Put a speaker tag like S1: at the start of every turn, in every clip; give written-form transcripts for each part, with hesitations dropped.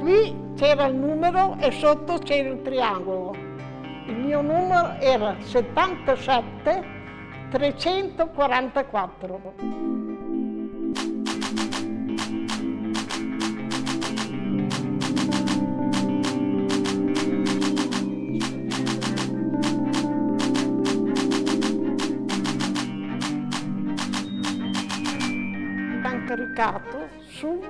S1: Qui c'era il numero e sotto c'era il triangolo. Il mio numero era 77 344. Caricato sul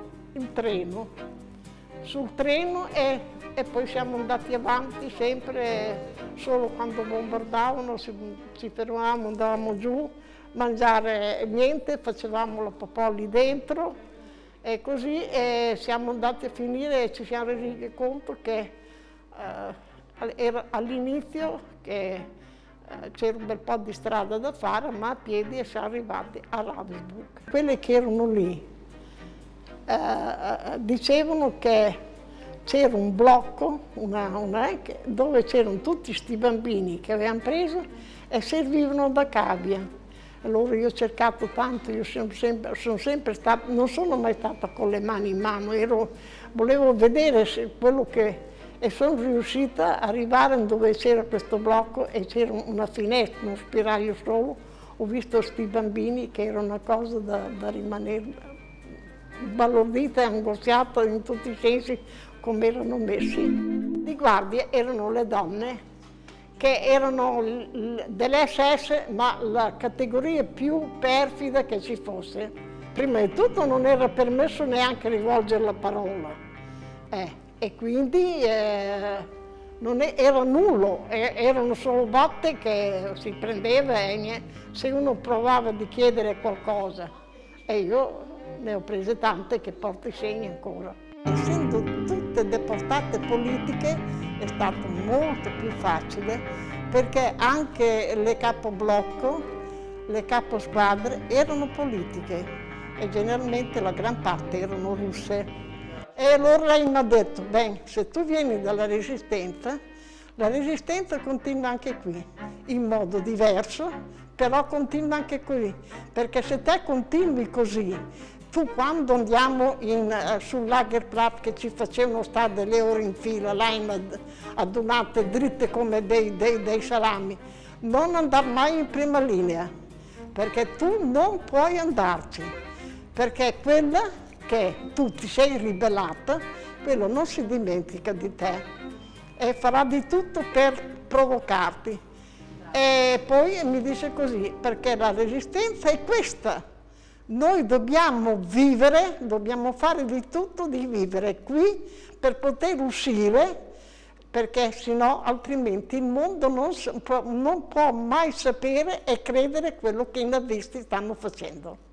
S1: treno e poi siamo andati avanti sempre, solo quando bombardavano ci fermavamo, andavamo giù, mangiare niente, facevamo la popò lì dentro e così siamo andati a finire e ci siamo resi conto che era all'inizio che c'era un bel po' di strada da fare, ma a piedi e siamo arrivati a Ravensbrück. Quelli che erano lì dicevano che c'era un blocco dove c'erano tutti questi bambini che avevano preso e servivano da cavia. Allora io ho cercato tanto, io sono sempre stata, non sono mai stata con le mani in mano, volevo vedere quello che... E sono riuscita ad arrivare dove c'era questo blocco e c'era una finestra, uno spiraglio solo. Ho visto questi bambini che era una cosa da rimanere sbalordita e angosciata in tutti i sensi come erano messi. Di guardia erano le donne che erano delle SS, ma la categoria più perfida che ci fosse. Prima di tutto non era permesso neanche rivolgere la parola. E quindi non era nullo, erano solo botte che si prendeva e se uno provava di chiedere qualcosa. E io ne ho prese tante che porto i segni ancora. Essendo tutte deportate politiche è stato molto più facile perché anche le capoblocco, le caposquadre erano politiche e generalmente la gran parte erano russe. E allora lei mi ha detto, beh, se tu vieni dalla Resistenza, la Resistenza continua anche qui, in modo diverso, però continua anche qui, perché se te continui così, tu quando andiamo sul Lagerplatz che ci facevano stare delle ore in fila, là adunate dritte come dei salami, non andare mai in prima linea, perché tu non puoi andarci, perché quella che tu ti sei ribellata, quello non si dimentica di te e farà di tutto per provocarti. E poi mi dice così, perché la resistenza è questa. Noi dobbiamo vivere, dobbiamo fare di tutto di vivere qui per poter uscire, perché sennò altrimenti il mondo non può mai sapere e credere quello che i nazisti stanno facendo.